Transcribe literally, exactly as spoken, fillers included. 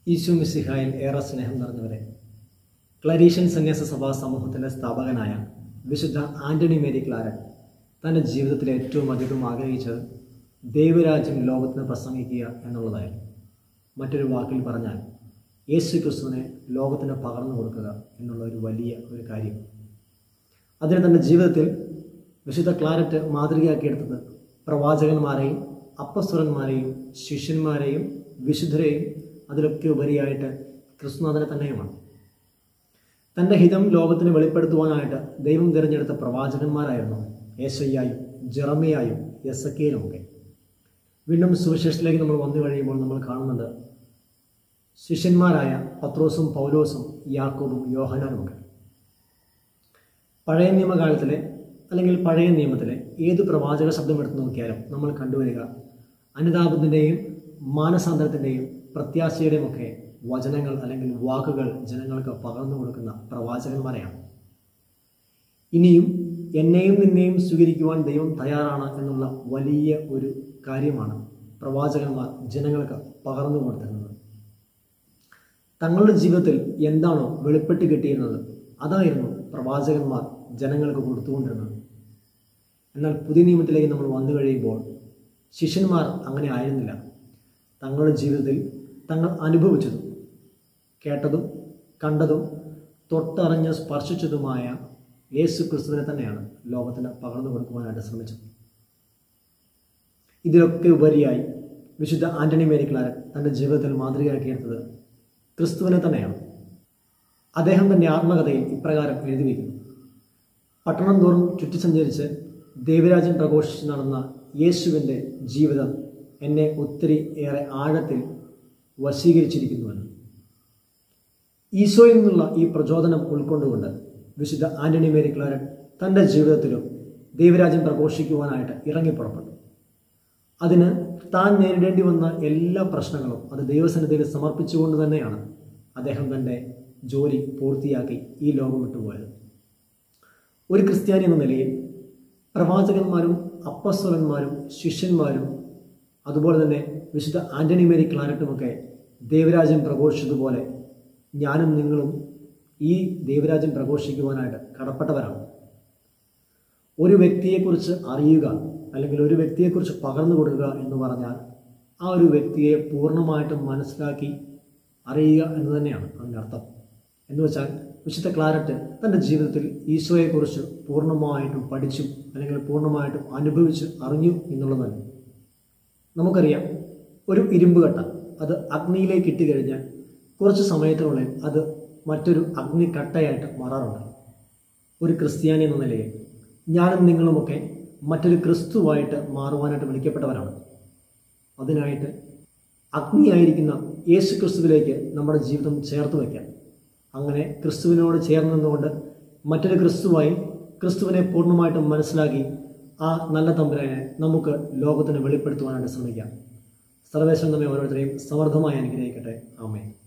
ഈശോ മിശിഹായിൽ ഏറെ സ്നേഹം നിറഞ്ഞവരെ, ക്ലരീഷ്യൻ സന്യാസ സഭാ സമൂഹത്തിൻ്റെ സ്ഥാപകനായ വിശുദ്ധ ആൻ്റണി മേരി ക്ലാരറ്റ് തൻ്റെ ജീവിതത്തിൽ ഏറ്റവും അധികം ആഗ്രഹിച്ചത് ദൈവരാജ്യം ലോകത്തിന് പ്രസംഗിക്കുക എന്നുള്ളതായിരുന്നു. മറ്റൊരു വാക്കിൽ പറഞ്ഞാൽ യേശു ക്രിസ്തുവിനെ ലോകത്തിന് പകർന്നു കൊടുക്കുക എന്നുള്ള ഒരു വലിയ ഒരു കാര്യം. അതിന് തൻ്റെ ജീവിതത്തിൽ വിശുദ്ധ ക്ലാരറ്റ് മാതൃകയാക്കിയെടുത്തത് പ്രവാചകന്മാരെയും അപ്പസ്വരന്മാരെയും ശിഷ്യന്മാരെയും വിശുദ്ധരെയും അതിലൊക്കെ ഉപരിയായിട്ട് ക്രിസ്തുനാഥനെ തന്നെയുമാണ്. തൻ്റെ ഹിതം ലോകത്തിന് വെളിപ്പെടുത്തുവാനായിട്ട് ദൈവം തിരഞ്ഞെടുത്ത പ്രവാചകന്മാരായിരുന്നു യേശയ്യായും ജെറമിയായും എസെക്കിയേലും ഒക്കെ. വീണ്ടും സുവിശേഷത്തിലേക്ക് നമ്മൾ വന്നു കഴിയുമ്പോൾ നമ്മൾ കാണുന്നത് ശിഷ്യന്മാരായ പത്രോസും പൗലോസും യാക്കോബും യോഹന്നാനും ഒക്കെ. പഴയ നിയമകാലത്തിലെ അല്ലെങ്കിൽ പഴയ നിയമത്തിലെ ഏത് പ്രവാചക ശബ്ദം എടുത്തു നോക്കിയാലും നമ്മൾ കണ്ടുവരിക അനുതാപത്തിൻ്റെയും മാനസാന്തരത്തിൻ്റെയും പ്രത്യാശയുടെയും ഒക്കെ വചനങ്ങൾ അല്ലെങ്കിൽ വാക്കുകൾ ജനങ്ങൾക്ക് പകർന്നു കൊടുക്കുന്ന പ്രവാചകന്മാരെയാണ്. ഇനിയും എന്നെയും നിന്നെയും സ്വീകരിക്കുവാൻ ദൈവം തയ്യാറാണ് എന്നുള്ള വലിയ ഒരു കാര്യമാണ് പ്രവാചകന്മാർ ജനങ്ങൾക്ക് പകർന്നു കൊടുത്തിരുന്നത്. തങ്ങളുടെ ജീവിതത്തിൽ എന്താണോ വെളിപ്പെട്ട് കിട്ടിയിരുന്നത് അതായിരുന്നു പ്രവാചകന്മാർ ജനങ്ങൾക്ക് കൊടുത്തുകൊണ്ടിരുന്നത്. എന്നാൽ പുതിയ നിയമത്തിലേക്ക് നമ്മൾ വന്നു കഴിയുമ്പോൾ ശിഷ്യന്മാർ അങ്ങനെ ആയിരുന്നില്ല. തങ്ങളുടെ ജീവിതത്തിൽ തങ്ങൾ അനുഭവിച്ചതും കേട്ടതും കണ്ടതും തൊട്ടറിഞ്ഞ് സ്പർശിച്ചതുമായ യേശു ക്രിസ്തുവിനെ തന്നെയാണ് ലോകത്തിന് പകർന്നു കൊടുക്കുവാനായിട്ട് ശ്രമിച്ചത്. ഇതിലൊക്കെ ഉപരിയായി വിശുദ്ധ ആൻ്റണി മേരി ക്ലാരറ്റ് തൻ്റെ ജീവിതത്തിൽ മാതൃകയാക്കിയെടുത്തത് ക്രിസ്തുവിനെ തന്നെയാണ്. അദ്ദേഹം തൻ്റെ ആത്മകഥയിൽ ഇപ്രകാരം എഴുതി വയ്ക്കുന്നു: പട്ടണം തോറും ചുറ്റി സഞ്ചരിച്ച് ദൈവരാജ്യം പ്രഘോഷിച്ച് നടന്ന യേശുവിൻ്റെ ജീവിതം എന്നെ ഒത്തിരി ഏറെ ആഴത്തിൽ വശീകരിച്ചിരിക്കുന്നുവെന്ന്. ഈശോയിൽ നിന്നുള്ള ഈ പ്രചോദനം ഉൾക്കൊണ്ടുകൊണ്ട് വിശുദ്ധ ആൻ്റണി മേരി ക്ലാരറ്റ് തൻ്റെ ജീവിതത്തിലും ദൈവരാജ്യം പ്രഘോഷിക്കുവാനായിട്ട് ഇറങ്ങിപ്പുറപ്പെട്ടു. അതിന് താൻ നേരിടേണ്ടി വന്ന എല്ലാ പ്രശ്നങ്ങളും അത് ദൈവസന്നിധിയിൽ സമർപ്പിച്ചുകൊണ്ട് തന്നെയാണ് അദ്ദേഹം തൻ്റെ ജോലി പൂർത്തിയാക്കി ഈ ലോകം വിട്ടുപോയത്. ഒരു ക്രിസ്ത്യാനി എന്ന നിലയിൽ പ്രവാചകന്മാരും അപ്പസ്വലന്മാരും ശിഷ്യന്മാരും അതുപോലെ തന്നെ വിശുദ്ധ ആൻ്റണി മേരി ക്ലാരറ്റുമൊക്കെ ദൈവരാജ്യം പ്രഘോഷിച്ചതുപോലെ ഞാനും നിങ്ങളും ഈ ദൈവരാജ്യം പ്രഘോഷിക്കുവാനായിട്ട് കടപ്പെട്ടവരാണ്. ഒരു വ്യക്തിയെക്കുറിച്ച് അറിയുക അല്ലെങ്കിൽ ഒരു വ്യക്തിയെക്കുറിച്ച് പകർന്നു കൊടുക്കുക എന്ന് പറഞ്ഞാൽ ആ ഒരു വ്യക്തിയെ പൂർണ്ണമായിട്ടും മനസ്സിലാക്കി അറിയുക എന്ന് തന്നെയാണ് അതിൻ്റെ അർത്ഥം. എന്ന് വെച്ചാൽ വിശുദ്ധ ക്ലാരറ്റ് തൻ്റെ ജീവിതത്തിൽ ഈശോയെക്കുറിച്ച് പൂർണ്ണമായിട്ടും പഠിച്ചു അല്ലെങ്കിൽ പൂർണ്ണമായിട്ടും അനുഭവിച്ച് അറിഞ്ഞു എന്നുള്ളതല്ല. നമുക്കറിയാം, ഒരു ഇരുമ്പ് കട്ട അത് അഗ്നിയിലേക്ക് ഇട്ട് കഴിഞ്ഞാൽ കുറച്ച് സമയത്തിനുള്ളിൽ അത് മറ്റൊരു അഗ്നിക്കട്ടയായിട്ട് മാറാറുണ്ട്. ഒരു ക്രിസ്ത്യാനി എന്ന നിലയിൽ ഞാനും നിങ്ങളുമൊക്കെ മറ്റൊരു ക്രിസ്തുവായിട്ട് മാറുവാനായിട്ട് വിളിക്കപ്പെട്ടവരാണ്. അതിനായിട്ട് അഗ്നിയായിരിക്കുന്ന യേശു ക്രിസ്തുവിലേക്ക് നമ്മുടെ ജീവിതം ചേർത്ത് വയ്ക്കാം. അങ്ങനെ ക്രിസ്തുവിനോട് ചേർന്ന് നിന്നുകൊണ്ട് മറ്റൊരു ക്രിസ്തുവായി ക്രിസ്തുവിനെ പൂർണ്ണമായിട്ടും മനസ്സിലാക്കി ആ നല്ല തമ്പുരാനെ നമുക്ക് ലോകത്തിന് വെളിപ്പെടുത്തുവാനായിട്ട് ശ്രമിക്കാം. സർവേശ്വരൻ നമ്മെ ഓരോരുത്തരെയും സമൃദ്ധമായി അനുഗ്രഹിക്കട്ടെ. ആമേൻ.